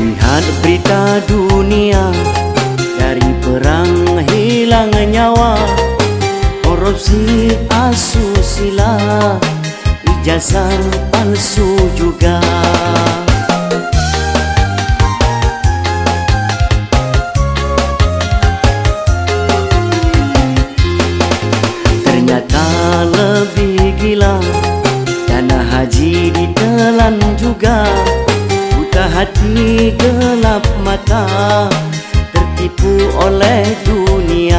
Kulihat berita dunia, dari perang hilang nyawa, korupsi asusila, ijazah palsu juga. Ternyata lebih gila, dana haji ditelan juga. Buta hati gelap mata, tertipu oleh dunia.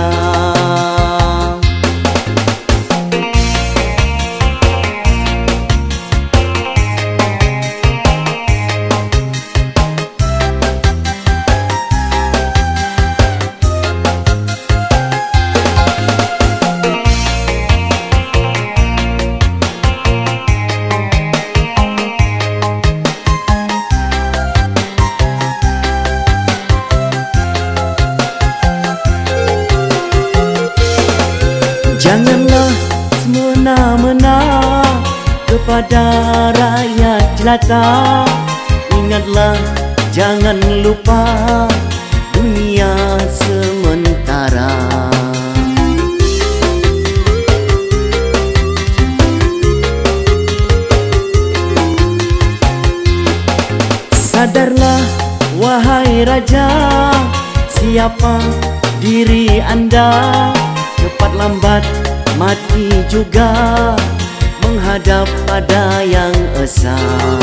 Janganlah semena-mena kepada rakyat jelata. Ingatlah, jangan lupa dunia sementara. Sadarlah wahai raja, siapa diri anda. Cepat lambat mati juga, menghadap pada yang esa.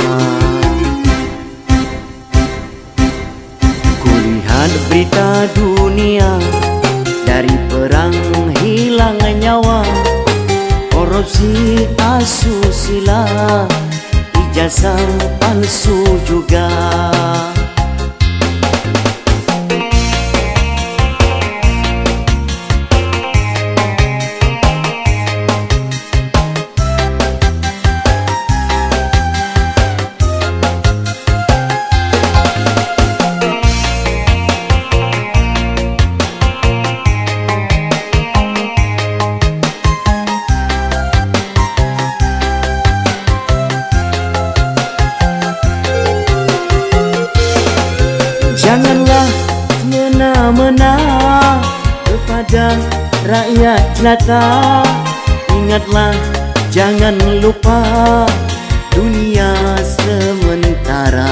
Kulihat berita dunia, dari perang hilang nyawa, korupsi asusila, ijazah palsu juga. Janganlah semena-mena kepada rakyat jelata. Ingatlah, jangan lupa dunia sementara.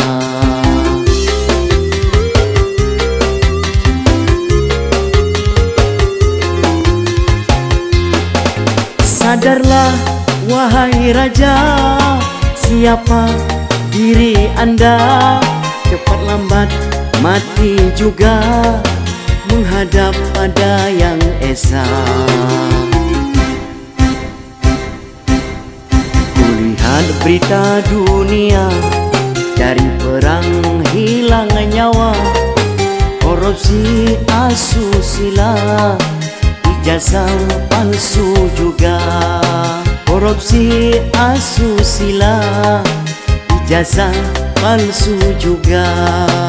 Sadarlah wahai raja, siapa diri anda. Cepat lambat mati juga, menghadap pada yang esa. Kulihat berita dunia, dari perang hilang nyawa, korupsi asusila, ijazah palsu juga. Korupsi asusila, ijazah palsu juga.